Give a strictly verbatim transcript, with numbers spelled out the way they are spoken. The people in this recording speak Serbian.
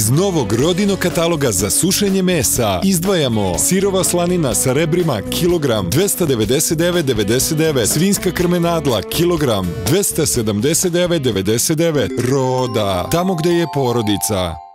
Iz novog Rodinog kataloga za sušenje mesa izdvajamo sirova slanina sa rebrima kilogram dvesta devedeset devet zarez devedeset devet, svinjska krmenadla kilogram dvesta sedamdeset devet zarez devedeset devet. Roda, tamo gde je porodica.